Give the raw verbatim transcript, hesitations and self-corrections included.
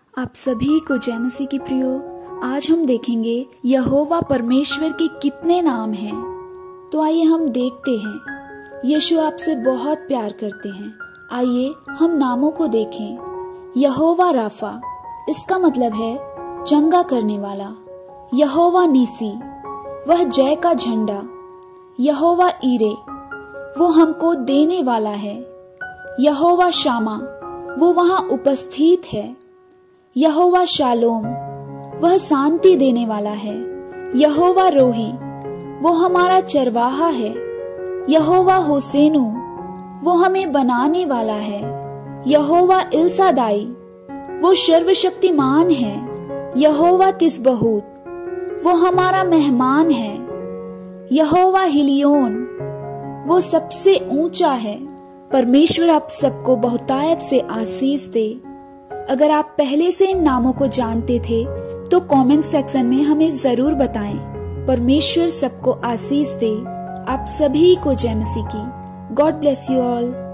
आप सभी को जय मसीह की प्रियो। आज हम देखेंगे यहोवा परमेश्वर के कितने नाम हैं। तो आइए हम देखते हैं। यीशु आपसे बहुत प्यार करते हैं। आइए हम नामों को देखें। यहोवा राफा, इसका मतलब है चंगा करने वाला। यहोवा नीसी, वह जय का झंडा। यहोवा ईरे, वो हमको देने वाला है। यहोवा शामा, वो वहां उपस्थित है। यहोवा शालोम, वह शांति देने वाला है। यहोवा रोही, वो हमारा चरवाहा है। यहोवा होसेनु, वो हमें बनाने वाला है। यहोवा इल्सादाई, वो सर्वशक्तिमान है। यहोवा तिस्बहूत, वो हमारा मेहमान है। यहोवा हिलियोन, वो सबसे ऊंचा है। परमेश्वर आप सबको बहुतायत से आशीष दे। अगर आप पहले से इन नामों को जानते थे तो कमेंट सेक्शन में हमें जरूर बताएं। परमेश्वर सबको आशीष दे। आप सभी को जय मसीह की। God bless you all.